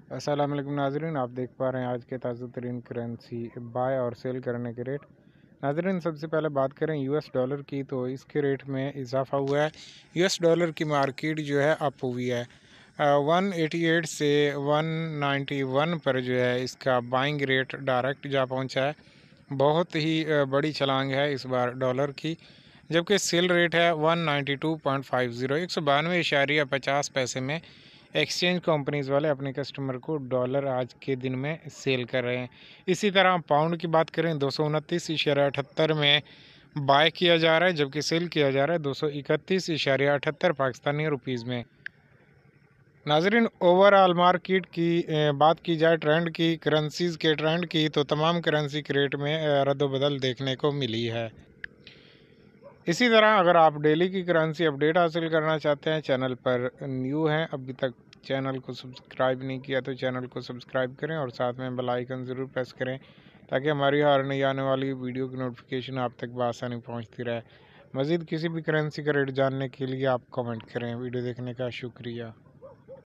अस्सलाम वालेकुम नाज़रीन, आप देख पा रहे हैं आज के ताज़ा तरीन करेंसी बाय और सेल करने के रेट। नाज़रीन, सबसे पहले बात करें यूएस डॉलर की, तो इसके रेट में इजाफा हुआ है। यूएस डॉलर की मार्केट जो है अप हुई है। 188 से 191 पर जो है इसका बाइंग रेट डायरेक्ट जा पहुंचा है। बहुत ही बड़ी छलांग है इस बार डॉलर की। जबकि सेल रेट है 192.50, 192.50 में एक्सचेंज कंपनीज वाले अपने कस्टमर को डॉलर आज के दिन में सेल कर रहे हैं। इसी तरह पाउंड की बात करें 229.78 में बाय किया जा रहा है, जबकि सेल किया जा रहा है 231.78 पाकिस्तानी रुपीज़ में। नाजरीन, ओवरऑल मार्केट की बात की जाए ट्रेंड की, करेंसीज़ के ट्रेंड की, तो तमाम करेंसी के रेट में रद्द-बदल देखने को मिली है। इसी तरह अगर आप डेली की करेंसी अपडेट हासिल करना चाहते हैं, चैनल पर न्यू हैं, अभी तक चैनल को सब्सक्राइब नहीं किया तो चैनल को सब्सक्राइब करें और साथ में बेल आइकन ज़रूर प्रेस करें ताकि हमारी हर नई आने वाली वीडियो की नोटिफिकेशन आप तक बआसानी पहुंचती रहे। मज़ीद किसी भी करेंसी का रेट जानने के लिए आप कमेंट करें। वीडियो देखने का शुक्रिया।